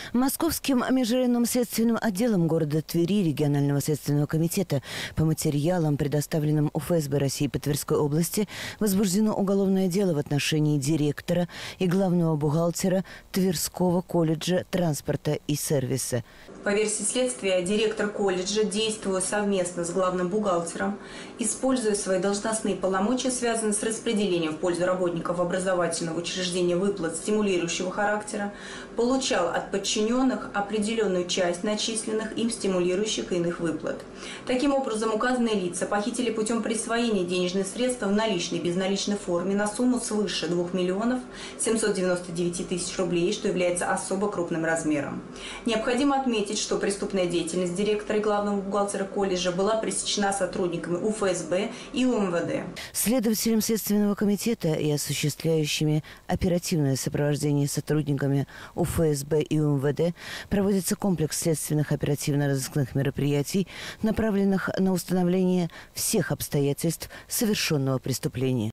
Московским межрайонным следственным отделом города Твери регионального следственного комитета по материалам, предоставленным УФСБ России по Тверской области, возбуждено уголовное дело в отношении директора и главного бухгалтера Тверского колледжа транспорта и сервиса. По версии следствия, директор колледжа, действуя совместно с главным бухгалтером, используя свои должностные полномочия, связанные с распределением в пользу работников образовательного учреждения выплат стимулирующего характера, получал от подчиненных определенную часть начисленных им стимулирующих и иных выплат. Таким образом, указанные лица похитили путем присвоения денежных средств в наличной и безналичной форме на сумму свыше 2 миллионов 799 тысяч рублей, что является особо крупным размером. Необходимо отметить, что преступная деятельность директора и главного бухгалтера колледжа была пресечена сотрудниками УФСБ и УМВД. Следователем Следственного комитета и осуществляющими оперативное сопровождение сотрудниками УФСБ и УМВД проводится комплекс следственных оперативно-розыскных мероприятий, направленных на установление всех обстоятельств совершенного преступления.